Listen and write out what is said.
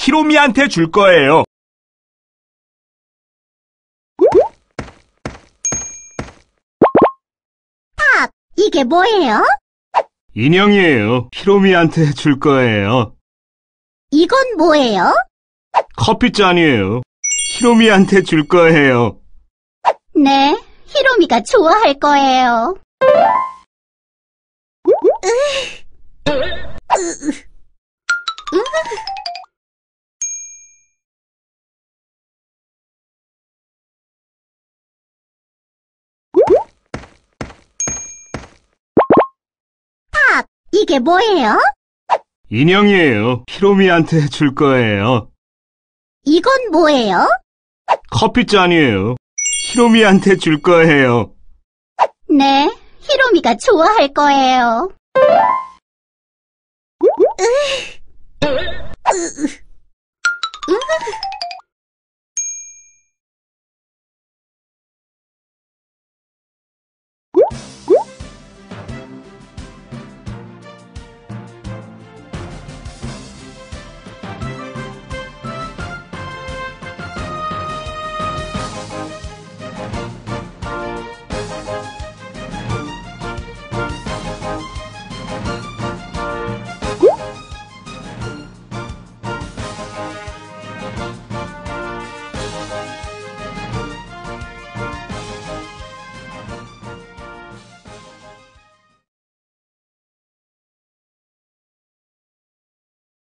히로미한테 줄 거예요. 이게 뭐예요? 인형이에요. 히로미한테 줄 거예요. 이건 뭐예요? 커피잔이에요. 히로미한테 줄 거예요. 네, 히로미가 좋아할 거예요. 이게 뭐예요? 인형이에요. 히로미한테 줄 거예요. 이건 뭐예요? 커피잔이에요. 히로미한테 줄 거예요. 네, 히로미가 좋아할 거예요.